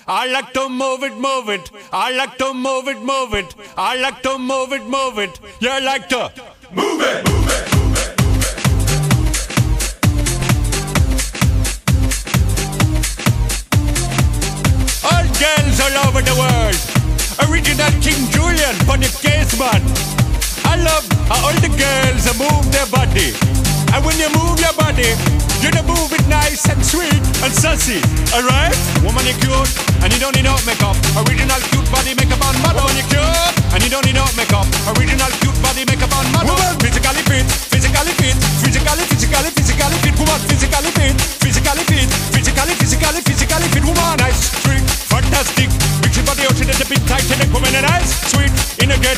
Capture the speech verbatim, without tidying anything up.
I like to move it, move it. I like to move it, move it. I like to move it, move it. You like to move it, move it. All girls all over the world. Original King Julian for the case man. I love how all the girls move their body. And when you move your body, you know move it nice and sweet and sassy. Alright? Woman, you cute and you don't need no makeup. Original cute body makeup on model. Woman, you cute and you don't need no makeup. Original cute body makeup on model. Woman,